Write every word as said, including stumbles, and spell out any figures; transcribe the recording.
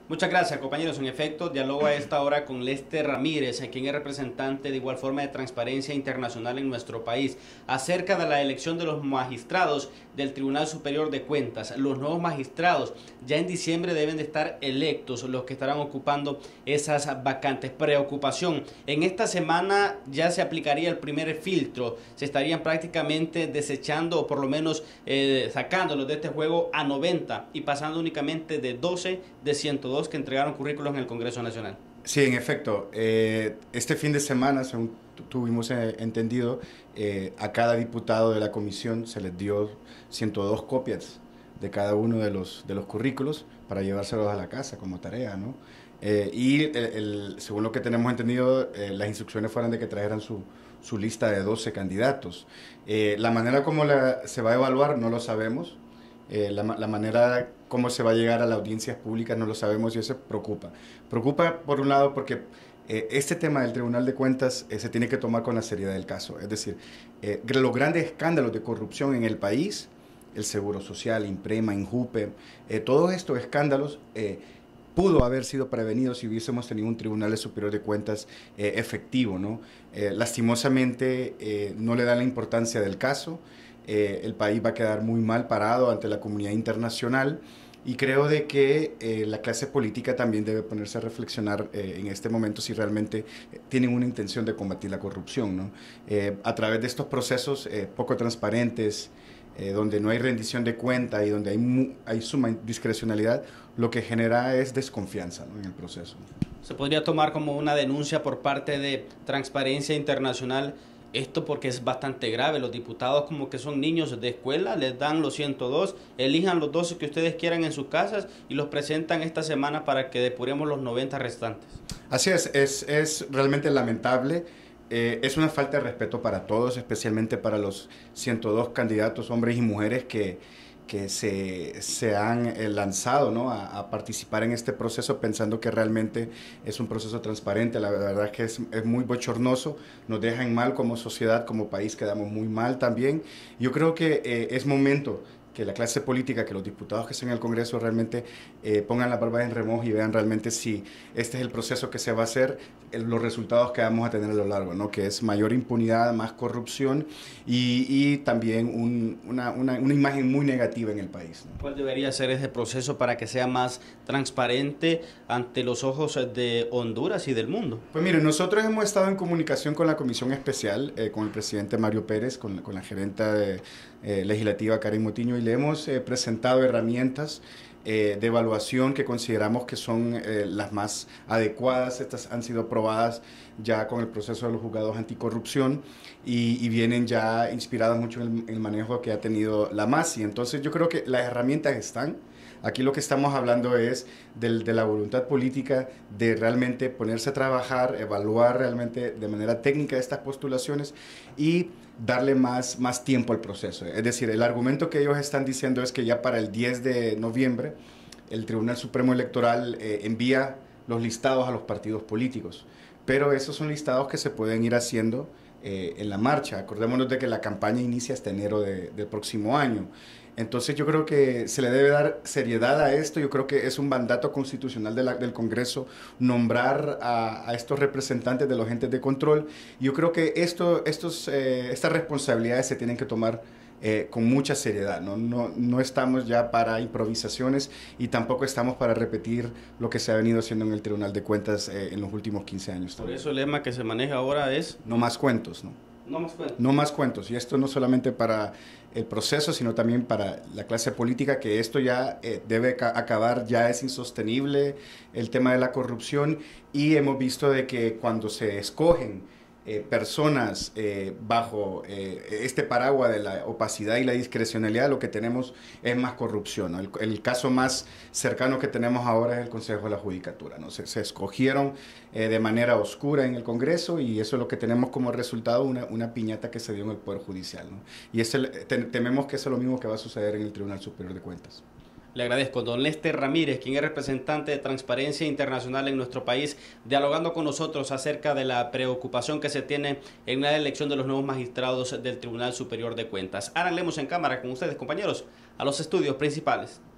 Muchas gracias, compañeros. En efecto, dialogo a esta hora con Lester Ramírez, quien es representante de igual forma de Transparencia Internacional en nuestro país, acerca de la elección de los magistrados del Tribunal Superior de Cuentas. Los nuevos magistrados ya en diciembre deben de estar electos, los que estarán ocupando esas vacantes. Preocupación. En esta semana ya se aplicaría el primer filtro. Se estarían prácticamente desechando o por lo menos eh, sacándolos de este juego a noventa y pasando únicamente de doce de ciento dos que entregaron currículos en el Congreso Nacional. Sí, en efecto. Eh, este fin de semana, según tuvimos eh, entendido, eh, a cada diputado de la comisión se les dio ciento dos copias de cada uno de los, de los currículos para llevárselos a la casa como tarea, ¿no? Eh, y el, el, según lo que tenemos entendido, eh, las instrucciones fueron de que trajeran su, su lista de doce candidatos. Eh, la manera como la, se va a evaluar no lo sabemos. Eh, la, la manera cómo se va a llegar a las audiencias públicas no lo sabemos y eso preocupa. Preocupa por un lado porque eh, este tema del Tribunal de Cuentas eh, se tiene que tomar con la seriedad del caso. Es decir, eh, los grandes escándalos de corrupción en el país, el Seguro Social, Imprema, Injupe, eh, todos estos escándalos eh, pudo haber sido prevenido si hubiésemos tenido un Tribunal Superior de Cuentas eh, efectivo, ¿no? Eh, lastimosamente eh, no le dan la importancia del caso. Eh, el país va a quedar muy mal parado ante la comunidad internacional y creo de que eh, la clase política también debe ponerse a reflexionar eh, en este momento si realmente eh, tienen una intención de combatir la corrupción, ¿no? Eh, a través de estos procesos eh, poco transparentes, eh, donde no hay rendición de cuenta y donde hay, mu hay suma discrecionalidad, lo que genera es desconfianza, ¿no?, en el proceso. Se podría tomar como una denuncia por parte de Transparencia Internacional. Esto porque es bastante grave. Los diputados como que son niños de escuela, les dan los ciento dos, elijan los doce que ustedes quieran en sus casas y los presentan esta semana para que depuremos los noventa restantes. Así es, es, es realmente lamentable. Eh, es una falta de respeto para todos, especialmente para los ciento dos candidatos, hombres y mujeres que, que se, se han eh, lanzado, ¿no?, a, a participar en este proceso pensando que realmente es un proceso transparente. La verdad es que es, es muy bochornoso, nos dejan mal como sociedad, como país quedamos muy mal también. Yo creo que eh, es momento que la clase política, que los diputados que están en el Congreso realmente eh, pongan la barba en remojo y vean realmente si este es el proceso que se va a hacer, el, los resultados que vamos a tener a lo largo, ¿no?, que es mayor impunidad, más corrupción y, y también un, una, una, una imagen muy negativa en el país, ¿no? ¿Cuál debería ser ese proceso para que sea más transparente ante los ojos de Honduras y del mundo? Pues miren, nosotros hemos estado en comunicación con la Comisión Especial, eh, con el presidente Mario Pérez, con, con la gerenta de, eh, legislativa Karen Motiño, y le hemos eh, presentado herramientas eh, de evaluación que consideramos que son eh, las más adecuadas. Estas han sido aprobadas ya con el proceso de los juzgados anticorrupción y, y vienen ya inspiradas mucho en el, en el manejo que ha tenido la MASI. Entonces yo creo que las herramientas están. Aquí lo que estamos hablando es del, de la voluntad política de realmente ponerse a trabajar, evaluar realmente de manera técnica estas postulaciones y darle más, más tiempo al proceso. Es decir, el argumento que ellos están diciendo es que ya para el diez de noviembre el Tribunal Supremo Electoral eh, envía los listados a los partidos políticos, pero esos son listados que se pueden ir haciendo eh, en la marcha. Acordémonos de que la campaña inicia hasta enero de, del próximo año. Entonces yo creo que se le debe dar seriedad a esto. Yo creo que es un mandato constitucional de la, del Congreso nombrar a, a estos representantes de los entes de control. Yo creo que esto, estos, eh, estas responsabilidades se tienen que tomar eh, con mucha seriedad, ¿no? No, no estamos ya para improvisaciones y tampoco estamos para repetir lo que se ha venido haciendo en el Tribunal de Cuentas eh, en los últimos quince años. Por eso el lema que se maneja ahora es... No más cuentos, ¿no? No más cuentos. No más cuentos. Y esto no solamente para el proceso, sino también para la clase política, que esto ya eh, debe acabar, ya es insostenible el tema de la corrupción. Y hemos visto de que cuando se escogen eh, personas eh, bajo eh, este paraguas de la opacidad y la discrecionalidad, lo que tenemos es más corrupción, ¿no? El, el caso más cercano que tenemos ahora es el Consejo de la Judicatura, ¿no? Se, se escogieron eh, de manera oscura en el Congreso y eso es lo que tenemos como resultado, una, una piñata que se dio en el Poder Judicial, ¿no? Y ese, tememos que eso es lo mismo que va a suceder en el Tribunal Superior de Cuentas. Le agradezco, don Lester Ramírez, quien es representante de Transparencia Internacional en nuestro país, dialogando con nosotros acerca de la preocupación que se tiene en la elección de los nuevos magistrados del Tribunal Superior de Cuentas. Ahora leemos en cámara con ustedes, compañeros, a los estudios principales.